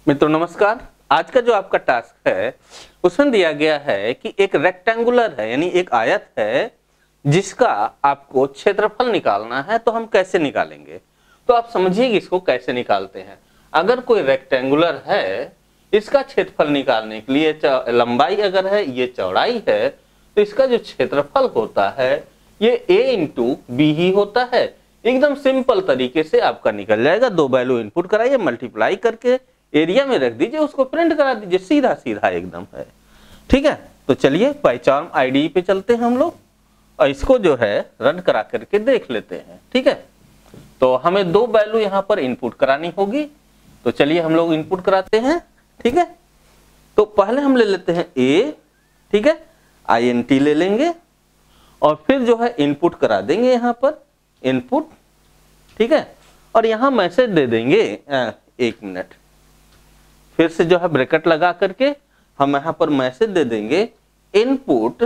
मित्रों नमस्कार। आज का जो आपका टास्क है उसमें दिया गया है कि एक रेक्टेंगुलर है यानी एक आयत है जिसका आपको क्षेत्रफल निकालना है। तो हम कैसे निकालेंगे, तो आप समझिए कि इसको कैसे निकालते हैं। अगर कोई रेक्टेंगुलर है, इसका क्षेत्रफल निकालने के लिए लंबाई अगर है, ये चौड़ाई है, तो इसका जो क्षेत्रफल होता है ये a इंटू बी ही होता है। एकदम सिंपल तरीके से आपका निकल जाएगा। दो वैल्यू इनपुट कराइए, मल्टीप्लाई करके एरिया में रख दीजिए, उसको प्रिंट करा दीजिए, सीधा सीधा एकदम है। ठीक है, तो चलिए पाइचार्म आईडी पे चलते हैं हम लोग और इसको जो है रन करा करके देख लेते हैं। ठीक है, तो हमें दो वैल्यू यहाँ पर इनपुट करानी होगी, तो चलिए हम लोग इनपुट कराते हैं। ठीक है, तो पहले हम ले लेते हैं ए, ठीक है, INT ले लेंगे और फिर जो है इनपुट करा देंगे यहाँ पर इनपुट। ठीक है, और यहाँ मैसेज दे देंगे, एक मिनट, फिर से जो है ब्रैकेट लगा करके हम यहाँ पर मैसेज दे देंगे इनपुट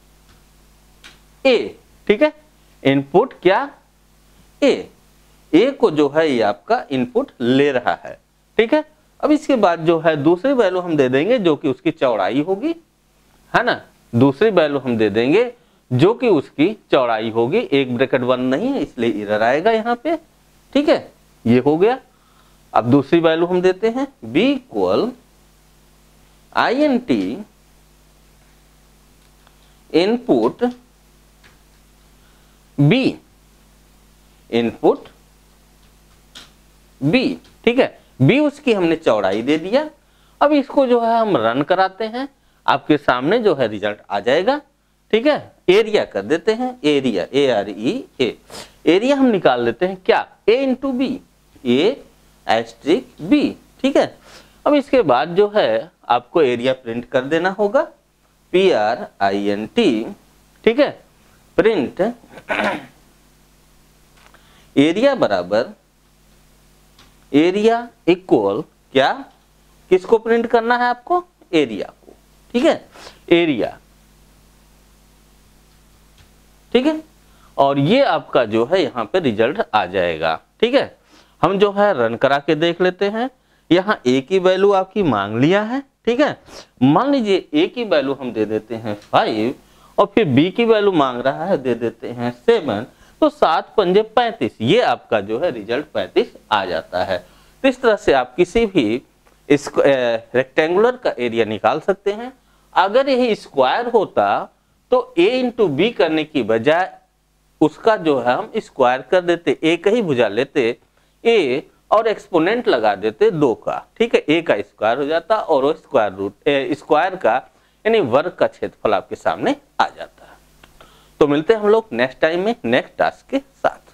ए। ठीक है, इनपुट क्या, ए को जो है ये आपका इनपुट ले रहा है। ठीक है, अब इसके बाद जो है दूसरी वैल्यू हम दे देंगे जो कि उसकी चौड़ाई होगी, है ना। दूसरी वैल्यू हम दे देंगे जो कि उसकी चौड़ाई होगी। एक ब्रैकेट बंद नहीं है इसलिए एरर आएगा यहाँ पे। ठीक है, ये हो गया। अब दूसरी वैल्यू हम देते हैं b equal INT input b, input b। ठीक है, b उसकी हमने चौड़ाई दे दिया। अब इसको जो है हम रन कराते हैं, आपके सामने जो है रिजल्ट आ जाएगा। ठीक है, एरिया कर देते हैं, एरिया AREA, एरिया हम निकाल लेते हैं क्या, a into B, a asterisk b। ठीक है, अब इसके बाद जो है आपको एरिया प्रिंट कर देना होगा, PRINT। ठीक है, प्रिंट एरिया बराबर एरिया इक्वल क्या, किसको प्रिंट करना है आपको, एरिया को। ठीक है, एरिया। ठीक है, और ये आपका जो है यहाँ पे रिजल्ट आ जाएगा। ठीक है, हम जो है रन करा के देख लेते हैं। यहाँ a की वैल्यू आपकी मांग लिया है। ठीक है, मान लीजिए a की वैल्यू हम दे देते हैं 5 और फिर b की वैल्यू मांग रहा है, दे देते हैं 7, तो 7 पंजे 35, ये आपका जो है रिजल्ट 35 आ जाता है। तो इस तरह से आप किसी भी इस रेक्टेंगुलर का एरिया निकाल सकते हैं। अगर यही स्क्वायर होता तो a इंटू बी करने की बजाय उसका जो है हम स्क्वायर कर देते, एक ही भुजा लेते a और एक्सपोनेंट लगा देते 2 का। ठीक है, a का स्क्वायर हो जाता और वो स्क्वायर रूट स्क्वायर का यानी वर्ग का क्षेत्रफल आपके सामने आ जाता है। तो मिलते हैं हम लोग नेक्स्ट टाइम में नेक्स्ट टास्क के साथ।